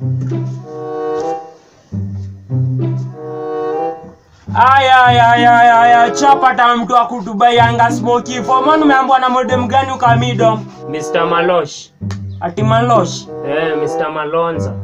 Aya, chapata mtu wa kutubai anga smoky. Form umeambiwa na modem gani ukamido? Mr. Malosh. Ati Malosh? Mr. Malonza.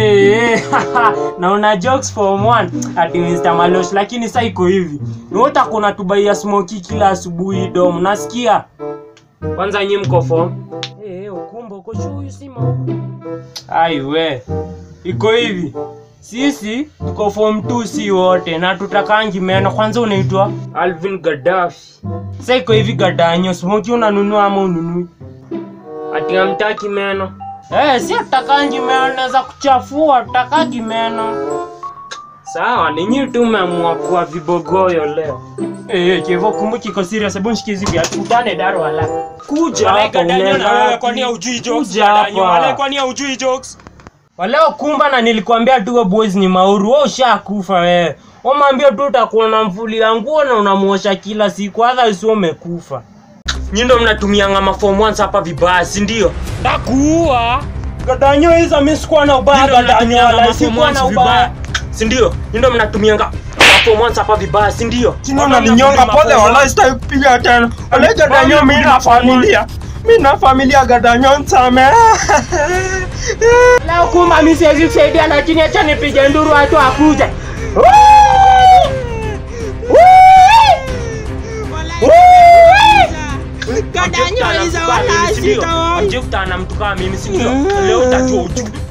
Na una jokes form 1 ati Mr. Malosh, lakini sasa iko hivi. Niota kuna tubai ya smoky kila asubuhi dom. Nasikia. Kwanza nyinyi mko form? Ukumbo uko shuyu sima. Aiwe. Iko hivi. Sisi tuko form 2 si wote na tutakangi meno. Kwanza unaitwa Alvin Gaddafi. Sasa iko hivi gadanyo, smoky unanunua ama ununui? Ati hamtaki meno? Si tutakangi meno, naweza kuchafua, tutakangi meno. Sawa, ninyi tu mmeamua kuwa vibogoyo leo. Kevo kumbuki iko serious, hebu nishikizi vya tutane daro wala. Kuja hapa gadanyo na wewe kwani hujui jokes gadanyo? Wala kwani hujui jokes? Waleo kumba na nilikwambia tu boys ni mauru, wewe ushakufa wewe. Umwambia tu utakuwa na mfuli ya nguo na unamuosha kila siku, hata usio umekufa. Nyinyi ndio mnatumia ngama form 1 hapa vibaya, si ndio? Takuua. Gadanyo hizo mimi sikuwa na ubaya gadanyo, wala sikuwa na ubaya. Si ndio? Nyinyi ndio mnatumia ngama form 1 hapa vibaya, si ndio? Kino unaninyonga pole, wala sitaki kupiga tena. Wala gadanyo mimi na familia. Mimi na familia gadanyo nsame. Leo kuma mimi siwezi kusaidia, lakini acha nipige nduru watu akuje. Gadanyo hizo wala sitaona. Mjukta na mtu kama mimi, si ndio? Leo utajua ujuku.